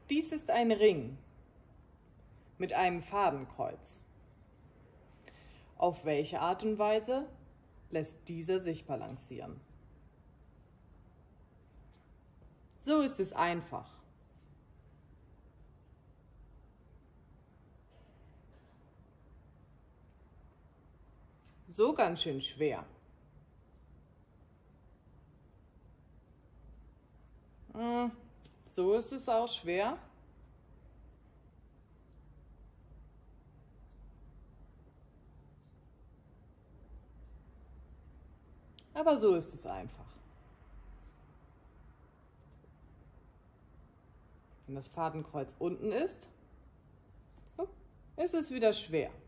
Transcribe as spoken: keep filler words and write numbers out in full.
Dies ist ein Ring mit einem Fadenkreuz. Auf welche Art und Weise lässt dieser sich balancieren? So ist es einfach. So ganz schön schwer. Hm, so ist es auch schwer. Aber so ist es einfach. Wenn das Fadenkreuz unten ist, ist es wieder schwer.